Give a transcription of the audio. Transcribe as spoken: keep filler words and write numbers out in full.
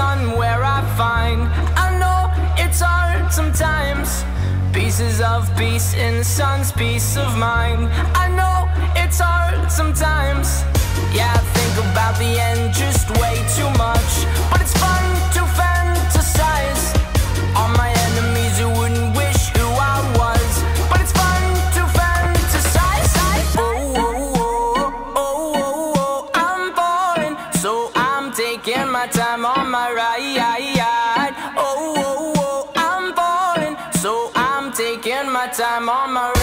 sun where I find. I know it's hard sometimes, pieces of peace in the sun's peace of mind. I know it's hard sometimes, yeah, I think about the end just way too much. But it's fun to fantasize on my enemies who wouldn't wish who I was. But it's fun to fantasize. Oh, oh, oh, oh, oh, oh, I'm falling, so I'm taking my time on my ride. Oh, oh, oh, I'm falling, so I'm taking my time on my ride.